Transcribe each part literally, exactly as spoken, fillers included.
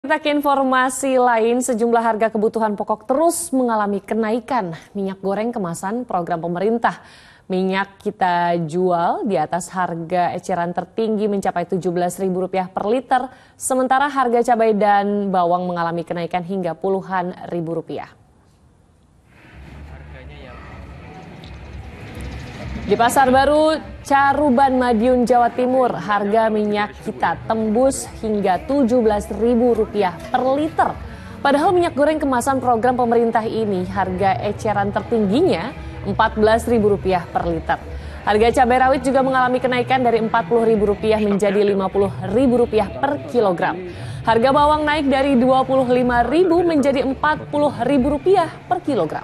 Kita ke informasi lain, sejumlah harga kebutuhan pokok terus mengalami kenaikan. Minyak goreng kemasan program pemerintah. Minyak kita jual di atas harga eceran tertinggi mencapai tujuh belas ribu rupiah per liter. Sementara harga cabai dan bawang mengalami kenaikan hingga puluhan ribu rupiah. Di Pasar Baru, Caruban, Madiun, Jawa Timur, harga minyak kita tembus hingga tujuh belas ribu rupiah per liter. Padahal minyak goreng kemasan program pemerintah ini harga eceran tertingginya empat belas ribu rupiah per liter. Harga cabai rawit juga mengalami kenaikan dari empat puluh ribu rupiah menjadi lima puluh ribu rupiah per kilogram. Harga bawang naik dari dua puluh lima ribu menjadi empat puluh ribu rupiah per kilogram.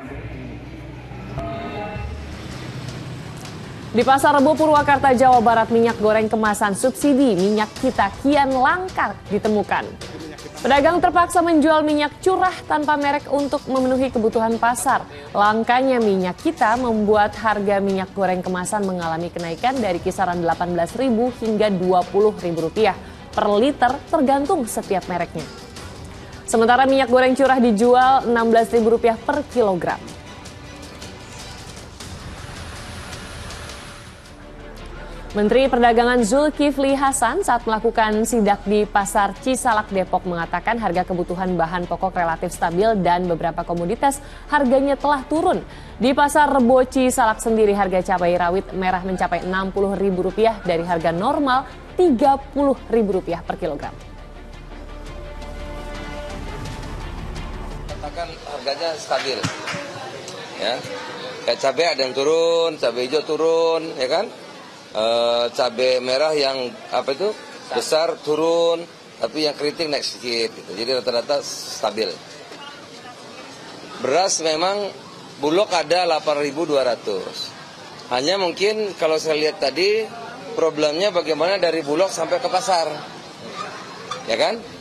Di Pasar Rebo Purwakarta, Jawa Barat, minyak goreng kemasan subsidi minyak kita kian langka ditemukan. Pedagang terpaksa menjual minyak curah tanpa merek untuk memenuhi kebutuhan pasar. Langkanya minyak kita membuat harga minyak goreng kemasan mengalami kenaikan dari kisaran delapan belas ribu hingga dua puluh ribu rupiah per liter tergantung setiap mereknya. Sementara minyak goreng curah dijual enam belas ribu rupiah per kilogram. Menteri Perdagangan Zulkifli Hasan saat melakukan sidak di Pasar Cisalak Depok mengatakan harga kebutuhan bahan pokok relatif stabil dan beberapa komoditas harganya telah turun. Di Pasar Rebo Cisalak sendiri harga cabai rawit merah mencapai enam puluh ribu rupiah dari harga normal tiga puluh ribu rupiah per kilogram. Katakan harganya stabil, ya. Kayak cabai ada yang turun, cabai hijau turun, ya kan? E, cabai merah yang apa itu besar turun, tapi yang keriting naik sedikit gitu. Jadi rata-rata stabil. Beras memang Bulog ada delapan ribu dua ratus. Hanya mungkin kalau saya lihat tadi problemnya bagaimana dari Bulog sampai ke pasar, ya kan?